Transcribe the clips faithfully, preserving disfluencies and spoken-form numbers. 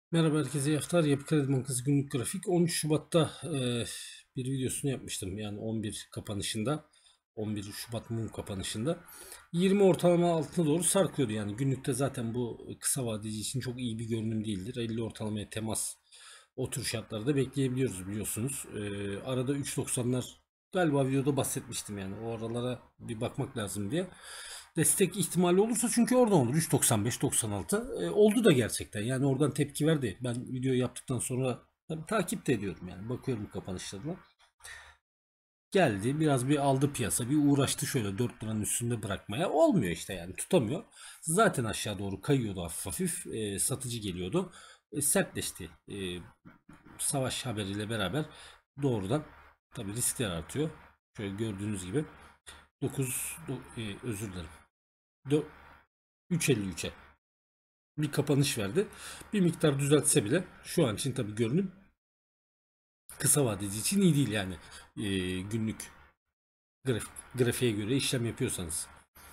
Merhaba herkese, iyi haftalar. Yapı Kredi Bankası günlük grafik. on üç Şubat'ta e, bir videosunu yapmıştım. Yani on bir kapanışında, on bir Şubat mum kapanışında yirmi ortalama altına doğru sarkıyordu. Yani günlükte zaten bu kısa vadeci için çok iyi bir görünüm değildir. elli ortalamaya temas o tür şartlarda bekleyebiliyoruz biliyorsunuz. E, arada üç doksanlar galiba videoda bahsetmiştim, yani o aralara bir bakmak lazım diye. Destek ihtimali olursa çünkü oradan olur. üç doksan beş doksan altı e, oldu da gerçekten. Yani oradan tepki verdi. Ben video yaptıktan sonra tabii takip de ediyorum, yani bakıyorum kapanışlarına. Geldi biraz bir aldı piyasa, bir uğraştı şöyle dört liranın üstünde bırakmaya, olmuyor işte, yani tutamıyor. Zaten aşağı doğru kayıyordu hafif hafif. E, satıcı geliyordu. E, sertleşti. E, savaş haberiyle beraber doğrudan tabii riskler artıyor. Şöyle gördüğünüz gibi dokuz do- e, özür dilerim. Dö- üç elli üçe bir kapanış verdi. Bir miktar düzeltse bile şu an için tabii görünüm kısa vadeci için iyi değil, yani e, günlük graf, grafiğe göre işlem yapıyorsanız.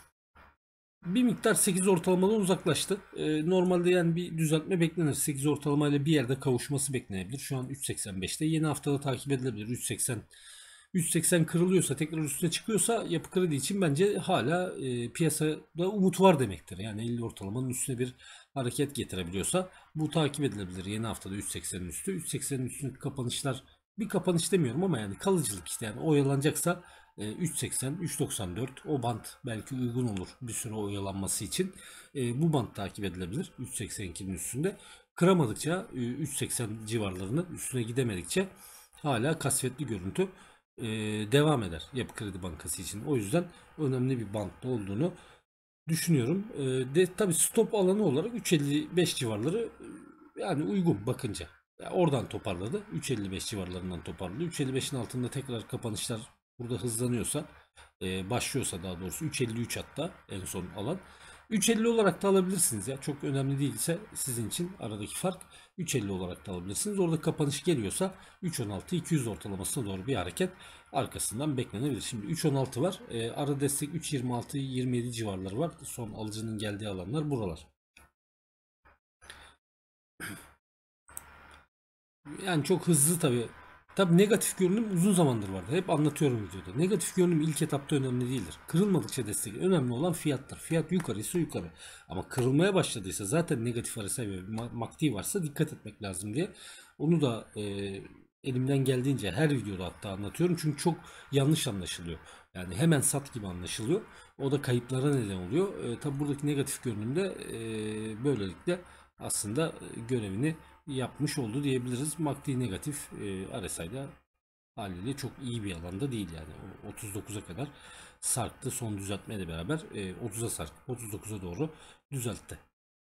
Bir miktar sekiz ortalamadan uzaklaştı. E, normalde yani bir düzeltme beklenir. sekiz ortalamayla bir yerde kavuşması beklenebilir. Şu an üç seksen beşte. Yeni haftada takip edilebilir. üç seksen üç seksen kırılıyorsa, tekrar üstüne çıkıyorsa Yapı Kredi için bence hala e, piyasada umut var demektir. Yani elli ortalamanın üstüne bir hareket getirebiliyorsa bu takip edilebilir. Yeni haftada üç seksenin üstü. üç seksenin üstündeki kapanışlar, bir kapanış demiyorum ama yani kalıcılık işte, yani oyalanacaksa e, üç seksen üç doksan dört o bant belki uygun olur bir süre oyalanması için. E, bu bant takip edilebilir üç seksen ikinin üstünde. Kıramadıkça e, üç seksen civarlarını üstüne gidemedikçe hala kasvetli görüntü e, devam eder Yapı Kredi Bankası için. O yüzden önemli bir bantta olduğunu düşünüyorum. E, de tabii stop alanı olarak üç elli beş civarları e, yani uygun bakınca. Ya oradan toparladı. üç elli beş civarlarından toparladı. üç elli beşin altında tekrar kapanışlar burada hızlanıyorsa, e, başlıyorsa daha doğrusu üç elli üç hatta en son alan. üç elli olarak da alabilirsiniz ya. Çok önemli değilse sizin için aradaki fark, üç elli olarak da alabilirsiniz. Orada kapanış geliyorsa üç on altı iki yüz ortalamasına doğru bir hareket arkasından beklenebilir. Şimdi üç on altı var. E, ara destek üç yirmi altı yirmi yedi civarları var. Son alıcının geldiği alanlar buralar. Yani çok hızlı tabii. Tabii negatif görünüm uzun zamandır vardı. Hep anlatıyorum videoda. Negatif görünüm ilk etapta önemli değildir. Kırılmadıkça destek. Önemli olan fiyattır. Fiyat yukarıysa yukarı. Ama kırılmaya başladıysa zaten negatif arası ve MACD varsa dikkat etmek lazım diye. Onu da e, elimden geldiğince her videoda hatta anlatıyorum. Çünkü çok yanlış anlaşılıyor. Yani hemen sat gibi anlaşılıyor. O da kayıplara neden oluyor. E, tabii buradaki negatif görünümde e, böylelikle aslında görevini yapmış oldu diyebiliriz. MACD negatif, e, R S I'da haliyle çok iyi bir alanda değil yani. O otuz dokuza kadar sarktı son düzeltmeyle beraber, e, otuza sarktı. otuz dokuza doğru düzeltti.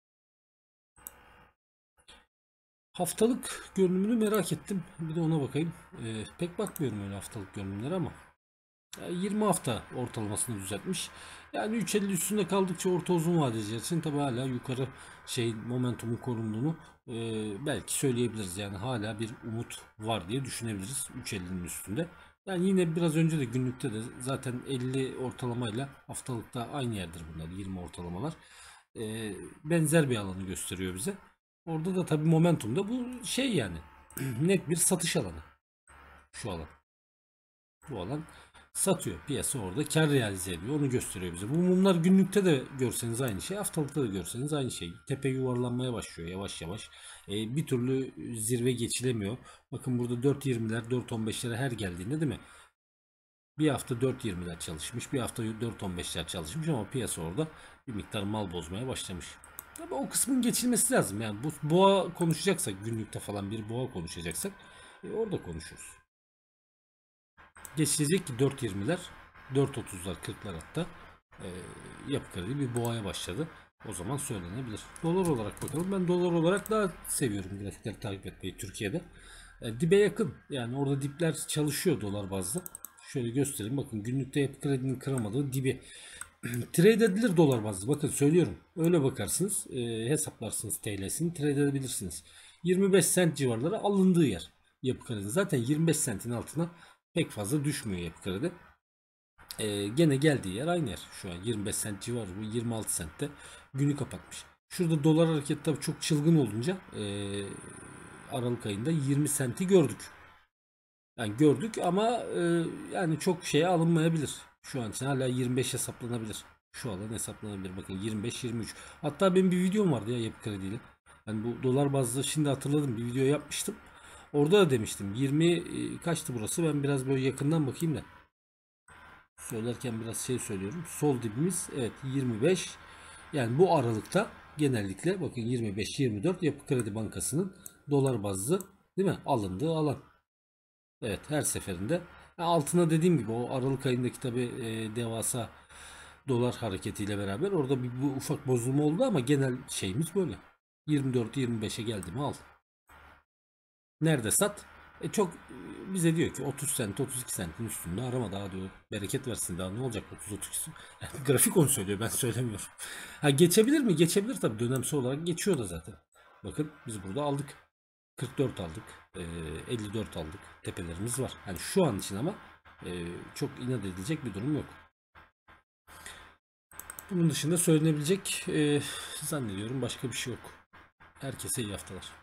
Haftalık görünümünü merak ettim. Bir de ona bakayım. E, pek bakmıyorum öyle haftalık görünümlere ama yirmi hafta ortalamasını düzeltmiş. Yani üç elli üstünde kaldıkça orta uzun vadeciler için tabi hala yukarı şey momentumun korunduğunu e, belki söyleyebiliriz. Yani hala bir umut var diye düşünebiliriz üç ellinin üstünde. Yani yine biraz önce de günlükte de zaten elli ortalamayla haftalıkta aynı yerdir bunlar, yirmi ortalamalar. E, benzer bir alanı gösteriyor bize. Orada da tabi momentumda bu şey yani net bir satış alanı şu alan. Bu alan satıyor. Piyasa orada kar realize ediyor. Onu gösteriyor bize. Bu mumlar günlükte de görseniz aynı şey. Haftalıkta da görseniz aynı şey. Tepe yuvarlanmaya başlıyor yavaş yavaş. E, bir türlü zirve geçilemiyor. Bakın burada dört yirmiler dört on beşlere her geldiğinde, değil mi? Bir hafta dört yirmiler çalışmış. Bir hafta dört on beşler çalışmış ama piyasa orada bir miktar mal bozmaya başlamış. Tabii o kısmın geçilmesi lazım. Yani bu boğa konuşacaksak, günlükte falan bir boğa konuşacaksak e, orada konuşuruz. Geçilecek ki dört yirmiler, dört otuzlar, kırklar hatta e, yapı kredi bir boğaya başladı. O zaman söylenebilir. Dolar olarak bakalım. Ben dolar olarak daha seviyorum grafikleri takip etmeyi Türkiye'de. E, dibe yakın. Yani orada dipler çalışıyor dolar bazlı. Şöyle göstereyim. Bakın günlükte yapı kredinin kıramadığı dibi. Trade edilir dolar bazlı. Bakın söylüyorum. Öyle bakarsınız. E, hesaplarsınız T L'sini. Trade edebilirsiniz. yirmi beş sent civarları alındığı yer. Yapı kredi. Zaten yirmi beş sentin altına pek fazla düşmüyor yapı kredi. Ee, gene geldiği yer aynı yer. Şu an yirmi beş sent civarı, bu yirmi altı sentte günü kapatmış. Şurada dolar hareketi tabii çok çılgın olunca e, Aralık ayında yirmi senti gördük. Yani gördük ama e, yani çok şeye alınmayabilir. Şu an için hala yirmi beş hesaplanabilir. Şu alan hesaplanabilir. Bakın yirmi beş yirmi üç. Hatta benim bir videom vardı ya Yapı Kredi ile. Yani bu dolar bazlı şimdi hatırladım, bir video yapmıştım. Orada da demiştim. yirmi e, kaçtı burası? Ben biraz böyle yakından bakayım da. Söylerken biraz şey söylüyorum. Sol dibimiz evet yirmi beş. Yani bu aralıkta genellikle bakın yirmi beş yirmi dört Yapı Kredi Bankası'nın dolar bazlı değil mi? Alındığı alan. Evet, her seferinde. Altına dediğim gibi o Aralık ayındaki tabi e, devasa dolar hareketiyle beraber orada bir bu ufak bozulma oldu ama genel şeyimiz böyle. yirmi dört yirmi beşe geldi mi al. Nerede sat? E çok e, bize diyor ki otuz sent otuz iki sentin üstünde arama daha diyor. Bereket versin, daha ne olacak otuz otuz iki. Yani grafik onu söylüyor, ben söylemiyorum. Ha, geçebilir mi? Geçebilir tabi, dönemsel olarak geçiyor da zaten. Bakın biz burada aldık. kırk dört aldık. E, elli dört aldık. Tepelerimiz var. Yani şu an için ama e, çok inat edilecek bir durum yok. Bunun dışında söylenebilecek e, zannediyorum başka bir şey yok. Herkese iyi haftalar.